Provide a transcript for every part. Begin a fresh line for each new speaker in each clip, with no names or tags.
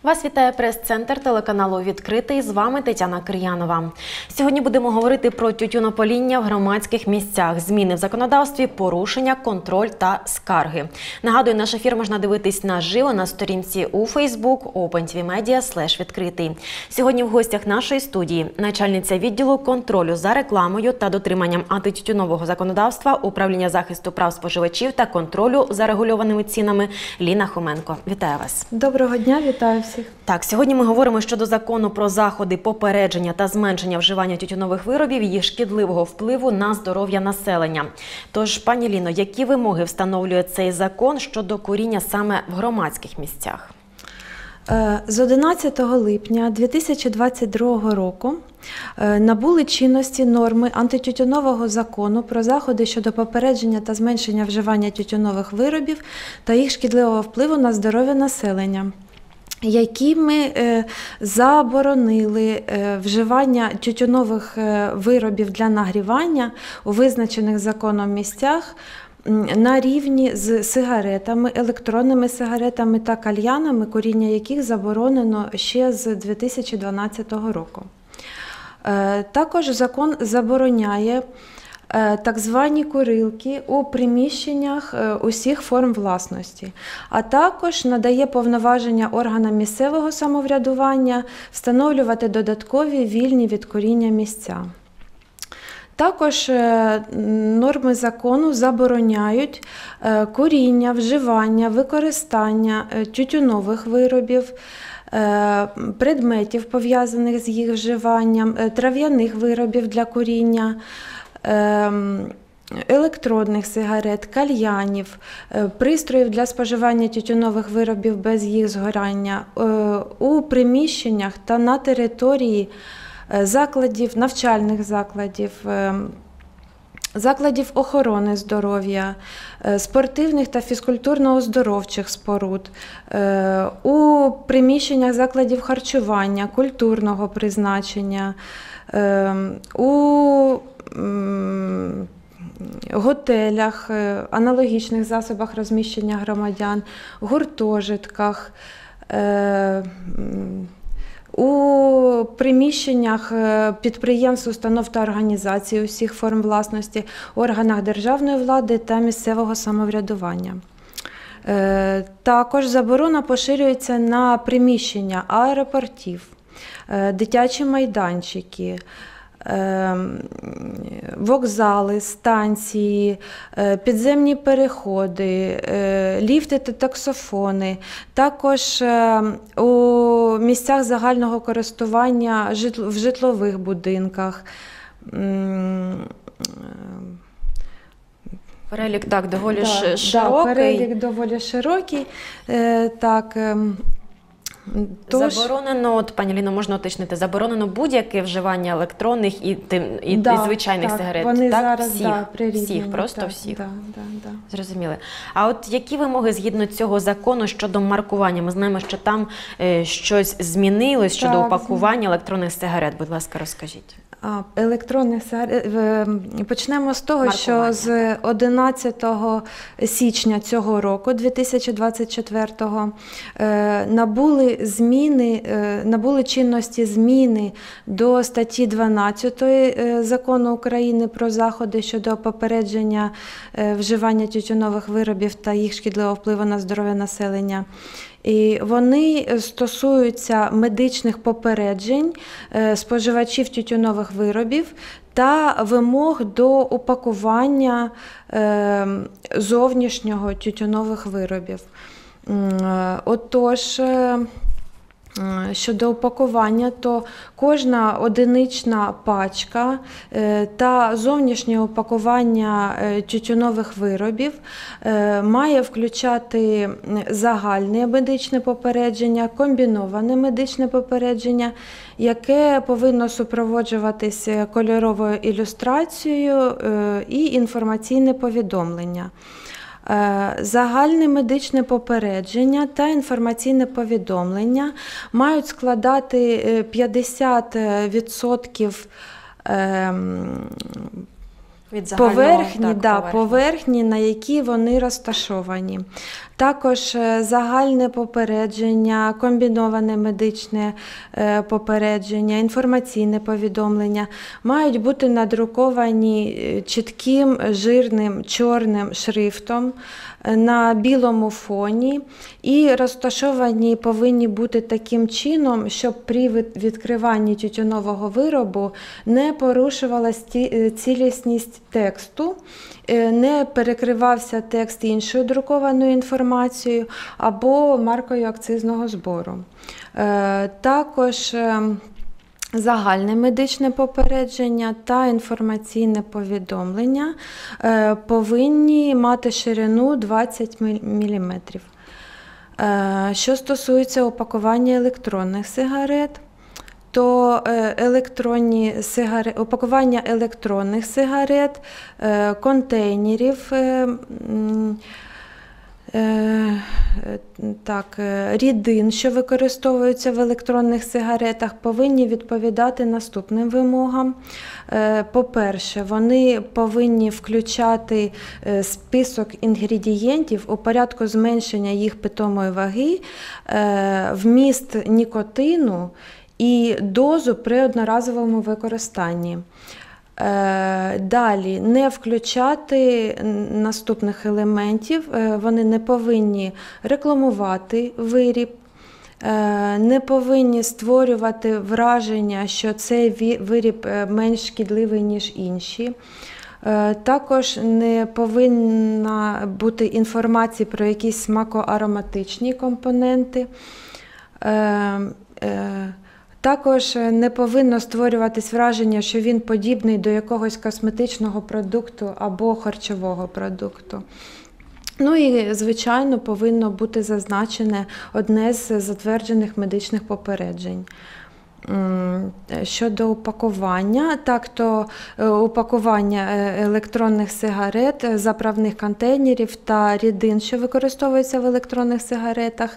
Вас вітає прес-центр телеканалу «Відкритий». З вами Тетяна Кир'янова. Сьогодні будемо говорити про тютюнопаління в громадських місцях, зміни в законодавстві, порушення, контроль та скарги. Нагадую, наш ефір можна дивитись наживо на сторінці у Facebook opentvmedia/відкритий. Сьогодні в гостях нашої студії начальниця відділу контролю за рекламою та дотриманням антитютюнового законодавства, управління захисту прав споживачів та контролю за регульованими цінами Ліна Хоменко. Вітаю вас.
Доброго дня, вітаю всіх.
Так, сьогодні ми говоримо щодо закону про заходи попередження та зменшення вживання тютюнових виробів і їх шкідливого впливу на здоров'я населення. Тож, пані Ліно, які вимоги встановлює цей закон щодо куріння саме в громадських місцях?
З 11 липня 2022 року набули чинності норми антитютюнового закону про заходи щодо попередження та зменшення вживання тютюнових виробів та їх шкідливого впливу на здоров'я населення, якими заборонили вживання тютюнових виробів для нагрівання у визначених законом місцях на рівні з сигаретами, електронними сигаретами та кальянами, куріння яких заборонено ще з 2012 року. Також закон забороняє так звані курилки у приміщеннях усіх форм власності, а також надає повноваження органам місцевого самоврядування встановлювати додаткові вільні від куріння місця. Також норми закону забороняють куріння, вживання, використання тютюнових виробів, предметів, пов'язаних з їх вживанням, трав'яних виробів для куріння, електронних сигарет, кальянів, пристроїв для споживання тютюнових виробів без їх згорання у приміщеннях та на території закладів, навчальних закладів, закладів охорони здоров'я, спортивних та фізкультурно-оздоровчих споруд, у приміщеннях закладів харчування, культурного призначення, у готелях, аналогічних засобах розміщення громадян, гуртожитках, у приміщеннях підприємств, установ та організацій усіх форм власності, органах державної влади та місцевого самоврядування. Також заборона поширюється на приміщення аеропортів, дитячі майданчики, вокзали, станції, підземні переходи, ліфти та таксофони, також у місцях загального користування в житлових будинках.
Перелік так доволі широкий.
Перелік доволі широкий.
Заборонено, от, пані Ліно, можна уточнити, заборонено будь-яке вживання електронних і звичайних сигарет.
Вони
так?
зараз
всіх, просто всіх.
Да.
Зрозуміли. А от які вимоги згідно цього закону щодо маркування? Ми знаємо, що там щось змінилось щодо упакування електронних сигарет. Будь ласка, розкажіть.
Електронних сигарет. Почнемо з того, що з 11 січня цього року, 2024-го, набули чинності зміни до статті 12 Закону України про заходи щодо попередження вживання тютюнових виробів та їх шкідливого впливу на здоров'я населення. І вони стосуються медичних попереджень споживачів тютюнових виробів та вимог до упакування зовнішнього тютюнових виробів. Отож, щодо упакування, то кожна одинична пачка та зовнішнє упакування тютюнових виробів має включати загальне медичне попередження, комбіноване медичне попередження, яке повинно супроводжуватись кольоровою ілюстрацією і інформаційне повідомлення. Загальне медичне попередження та інформаційне повідомлення мають складати 50%
Від загального, так,
поверхні, на якій вони розташовані. Також загальне попередження, комбіноване медичне попередження, інформаційне повідомлення мають бути надруковані чітким, жирним, чорним шрифтом на білому фоні і розташовані повинні бути таким чином, щоб при відкриванні тютюнового виробу не порушувалась цілісність тексту, не перекривався текст іншою друкованою інформацією або маркою акцизного збору. Також загальне медичне попередження та інформаційне повідомлення повинні мати ширину 20 мм. Що стосується упакування електронних сигарет, то упакування електронних сигарет, контейнерів, рідин, що використовуються в електронних сигаретах, повинні відповідати наступним вимогам. По-перше, вони повинні включати список інгредієнтів у порядку зменшення їх питомої ваги, вміст нікотину і дозу при одноразовому використанні. Далі, не включати наступних елементів, вони не повинні рекламувати виріб, не повинні створювати враження, що цей виріб менш шкідливий, ніж інші. Також не повинна бути інформації про якісь смако-ароматичні компоненти. Також не повинно створюватись враження, що він подібний до якогось косметичного продукту або харчового продукту. Ну і, звичайно, повинно бути зазначене одне з затверджених медичних попереджень. Щодо упакування, то упакування електронних сигарет, заправних контейнерів та рідин, що використовуються в електронних сигаретах,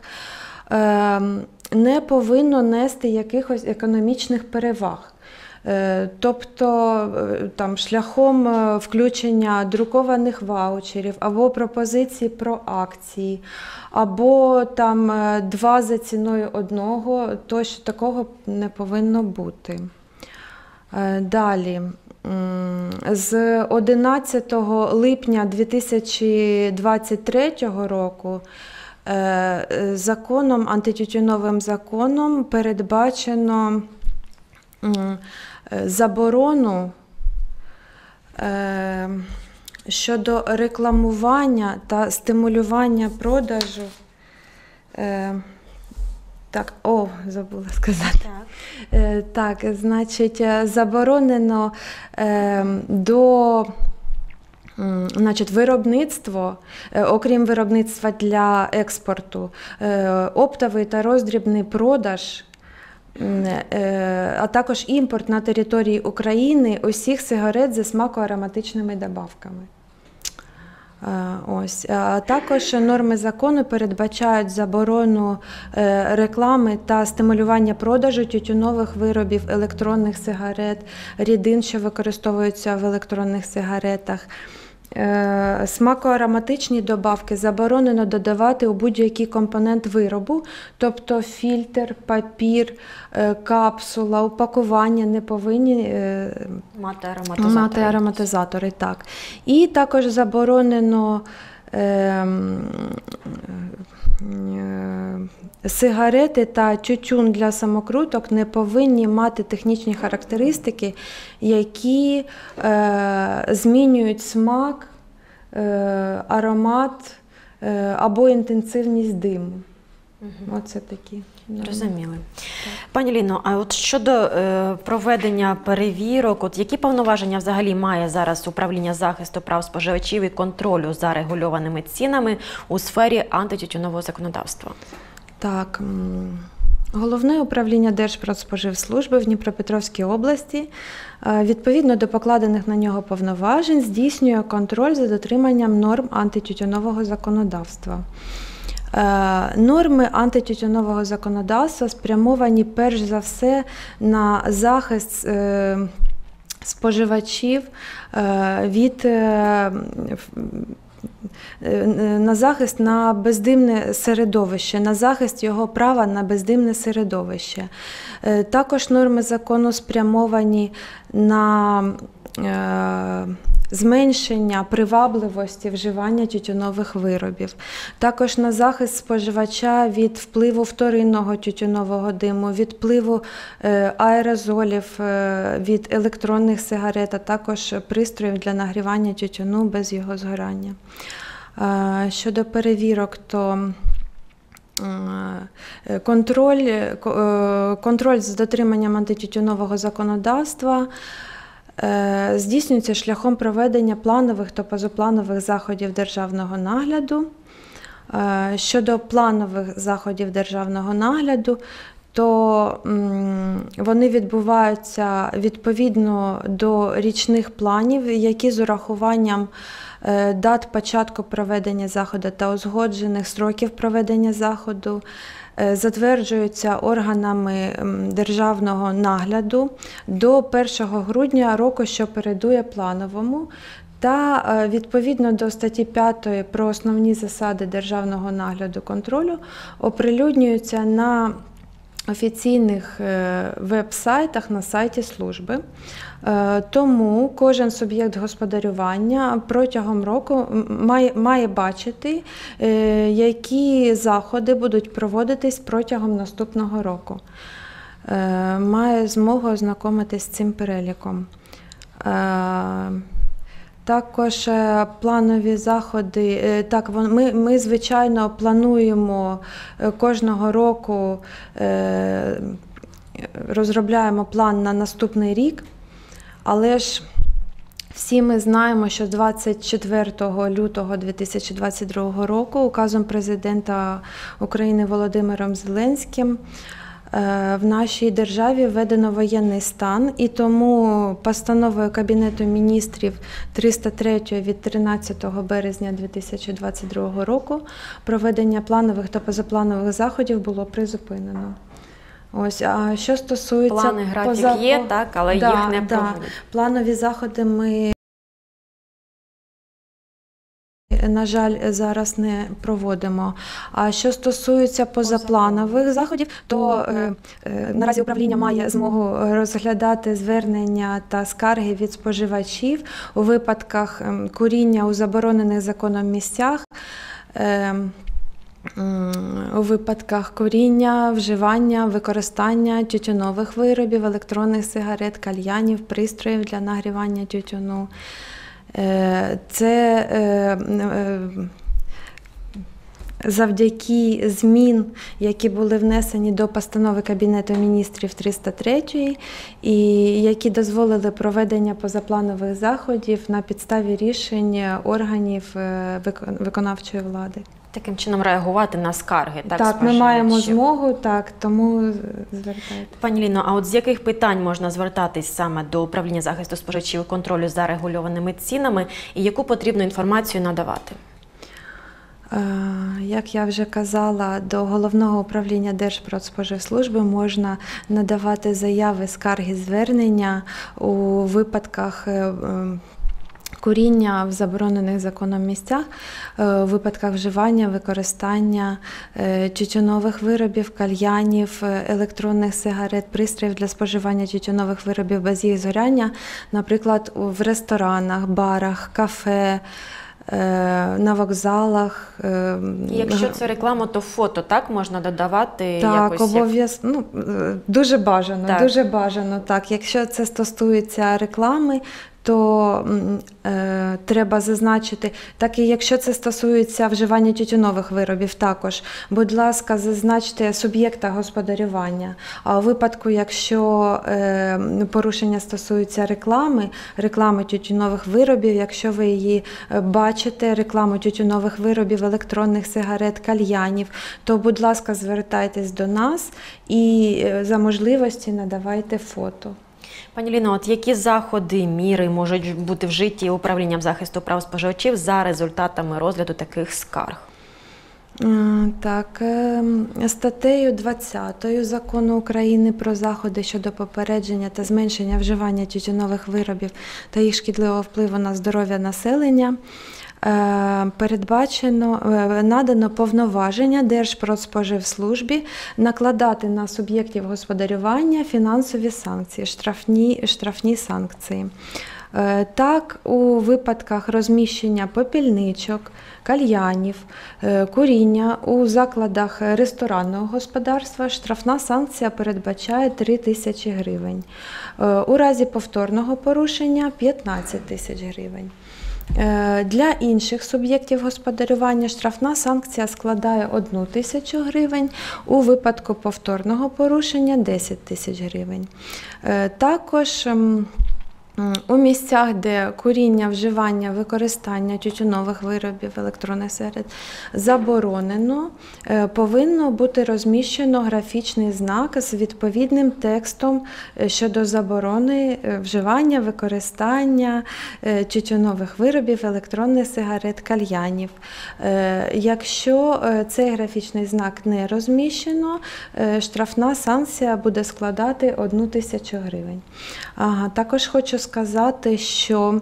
не повинно нести якихось економічних переваг. Тобто шляхом включення друкованих ваучерів або пропозицій про акції, або 2 за ціною одного, тощо такого не повинно бути. Далі. З 11 липня 2023 року антитютюновим законом передбачено заборону щодо рекламування та стимулювання продажу. Забула сказати. Заборонено до виробництво, окрім виробництва для експорту, оптовий та роздрібний продаж, а також імпорт на території України усіх сигарет зі смако-ароматичними добавками. Також норми закону передбачають заборону реклами та стимулювання продажу тютюнових виробів, електронних сигарет, рідин, що використовуються в електронних сигаретах. Смако-ароматичні добавки заборонено додавати у будь-який компонент виробу, тобто фільтр, папір, капсула, упакування не повинні мати ароматизатори. І також заборонено сигарети та тютюн для самокруток не повинні мати технічні характеристики, які змінюють смак, аромат або інтенсивність диму. Оце такі.
Розуміли. Пані Ліно, а от щодо проведення перевірок, які повноваження взагалі має зараз управління захисту прав споживачів і контролю за регульованими цінами у сфері антитютюнового законодавства?
Головне управління Держпродспоживслужби в Дніпропетровській області, відповідно до покладених на нього повноважень, здійснює контроль за дотриманням норм антитютюнового законодавства. Норми антитютюнового законодавства спрямовані перш за все на захист споживачів на захист на бездимне середовище, на захист його права на бездимне середовище. Також норми закону спрямовані на зменшення привабливості вживання тютюнових виробів. Також на захист споживача від впливу вторинного тютюнового диму, від впливу аерозолів від електронних сигарет, а також пристроїв для нагрівання тютюну без його згорання. Щодо перевірок, то контроль з дотриманням антитютюнового законодавства здійснюється шляхом проведення планових та позапланових заходів державного нагляду. Щодо планових заходів державного нагляду, то вони відбуваються відповідно до річних планів, які з урахуванням дат початку проведення заходу та узгоджених строків проведення заходу затверджуються органами державного нагляду до 1 грудня року, що передує плановому, та відповідно до статті 5 про основні засади державного нагляду контролю оприлюднюються на офіційних веб-сайтах на сайті служби. Тому кожен суб'єкт господарювання протягом року має бачити, які заходи будуть проводитись протягом наступного року. Має змогу ознайомитись з цим переліком. Також планові заходи, ми звичайно плануємо кожного року, розробляємо план на наступний рік, але ж всі ми знаємо, що 24 лютого 2022 року указом президента України Володимиром Зеленським в нашій державі введено воєнний стан, і тому постановою Кабінету міністрів 303 від 13 березня 2022 року проведення планових та позапланових заходів було призупинено. Ось, а що стосується
плани, графік є, так, але їх не проводять.
Планові заходи ми, на жаль, зараз не проводимо. А що стосується позапланових заходів, то наразі управління має змогу розглядати звернення та скарги від споживачів у випадках куріння у заборонених законом місцях, у випадках куріння, вживання, використання тютюнових виробів, електронних сигарет, кальянів, пристроїв для нагрівання тютюну. Це завдяки змін, які були внесені до постанови Кабінету міністрів 303, і які дозволили проведення позапланових заходів на підставі рішень органів виконавчої влади.
Таким чином реагувати на скарги, так,
Так, ми маємо змогу, так, тому звертайте.
Пані Ліно, а от з яких питань можна звертатись саме до управління захисту споживачів і контролю за регульованими цінами, і яку потрібну інформацію надавати?
Як я вже казала, до Головного управління Держпродспоживслужби можна надавати заяви, скарги, звернення у випадках куріння в заборонених законом місцях, у випадках вживання, використання тютюнових виробів, кальянів, електронних сигарет, пристроїв для споживання тютюнових виробів без їх згоряння, наприклад, в ресторанах, барах, кафе, на вокзалах.
Якщо це реклама, то фото, так, можна додавати?
Так,
якось?
обов'язково. Дуже бажано,
так.
Дуже бажано. Так. Якщо це стосується реклами, то треба зазначити, так і якщо це стосується вживання тютюнових виробів також, будь ласка, зазначте суб'єкта господарювання. А у випадку, якщо порушення стосується реклами тютюнових виробів, якщо ви її бачите, рекламу тютюнових виробів, електронних сигарет, кальянів, то, будь ласка, звертайтесь до нас і за можливості надавайте фото.
Пані Ліно, от які заходи, міри можуть бути вжиті управлінням захисту прав споживачів за результатами розгляду таких скарг?
Так, статтею 20 Закону України про заходи щодо попередження та зменшення вживання тютюнових виробів та їх шкідливого впливу на здоров'я населення надано повноваження Держпродспоживслужбі накладати на суб'єктів господарювання фінансові санкції, штрафні санкції. Так, у випадках розміщення попільничок, кальянів, куріння у закладах ресторанного господарства штрафна санкція передбачає 3 тисячі гривень. У разі повторного порушення – 15 тисяч гривень. Для інших суб'єктів господарювання штрафна санкція складає 1 тисячу гривень, у випадку повторного порушення – 10 тисяч гривень. Також у місцях, де куріння, вживання, використання тютюнових виробів, електронних сигарет заборонено, повинно бути розміщено графічний знак з відповідним текстом щодо заборони вживання, використання тютюнових виробів, електронних сигарет, кальянів. Якщо цей графічний знак не розміщено, штрафна санкція буде складати 1 тисячу гривень. Також хочу сказати, що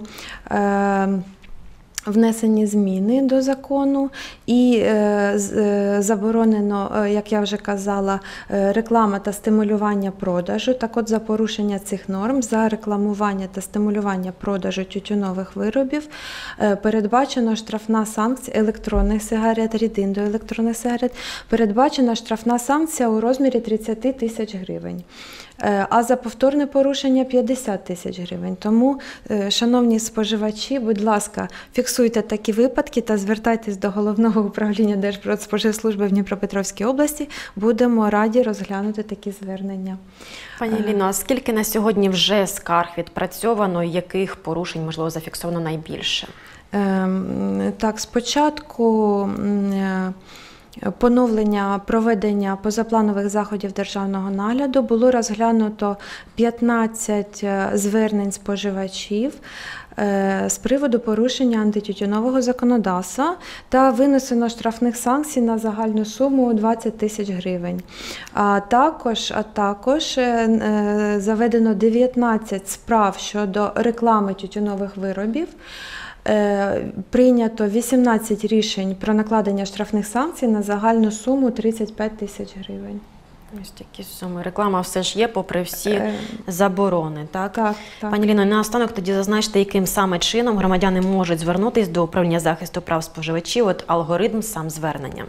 внесені зміни до закону і заборонено, як я вже казала, реклама та стимулювання продажу. Так от, за порушення цих норм, за рекламування та стимулювання продажу тютюнових виробів передбачено штрафна санкція електронних сигарет, рідин до електронних сигарет, передбачена штрафна санкція у розмірі 30 тисяч гривень. А за повторне порушення – 50 тисяч гривень. Тому, шановні споживачі, будь ласка, фіксуйте такі випадки та звертайтесь до Головного управління Держпродспоживслужби в Дніпропетровській області. Будемо раді розглянути такі звернення.
Пані Ліно, а скільки на сьогодні вже скарг відпрацьовано, яких порушень, можливо, зафіксовано найбільше?
Так, спочатку поновлення проведення позапланових заходів державного нагляду було розглянуто 15 звернень споживачів з приводу порушення антитютюнового законодавства та винесено штрафних санкцій на загальну суму 20 тисяч гривень. А також заведено 19 справ щодо реклами тютюнових виробів. Прийнято 18 рішень про накладення штрафних санкцій на загальну суму 35 тисяч гривень.
Ось такі суми. Реклама все ж є, попри всі заборони, так?
Так.
Пані Ліно, наостанок тоді зазначте, яким саме чином громадяни можуть звернутися до управління захисту прав споживачів, от алгоритм сам звернення.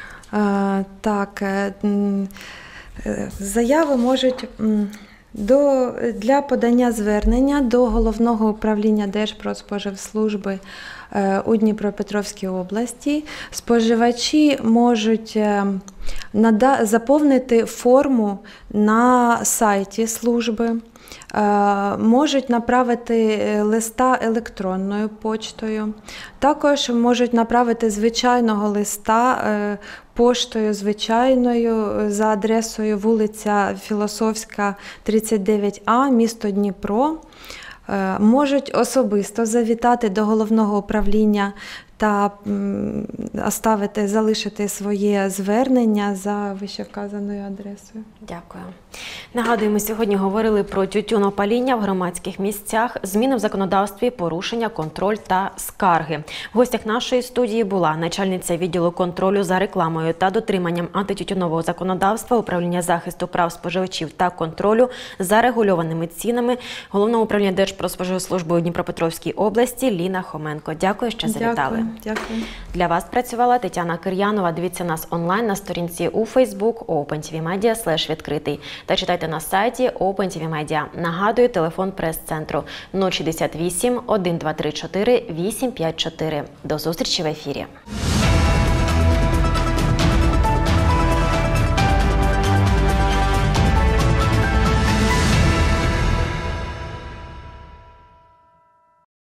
Заяви можуть... Для подання звернення до Головного управління Держпродспоживслужби у Дніпропетровській області споживачі можуть заповнити форму на сайті служби, можуть направити листа електронною почтою, також можуть направити звичайного листа поштою звичайною за адресою вулиця Філософська, 39А, місто Дніпро. Можуть особисто завітати до Головного управління та залишити своє звернення за вищевказаною адресою.
Дякую. Нагадую, ми сьогодні говорили про тютюнопаління в громадських місцях, зміни в законодавстві, порушення, контроль та скарги. В гостях нашої студії була начальниця відділу контролю за рекламою та дотриманням антитютюнового законодавства, управління захисту прав споживачів та контролю за регульованими цінами Головного управління Держпродспоживслужби у Дніпропетровській області Ліна Хоменко. Дякую, що завітали.
Дякую.
Для вас працювала Тетяна Кир'янова. Дивіться нас онлайн на сторінці у Facebook OpenTVMedia/відкритий та читайте на сайті OpenTV Media. Нагадую, телефон прес-центру 068 1234 854. До зустрічі в ефірі.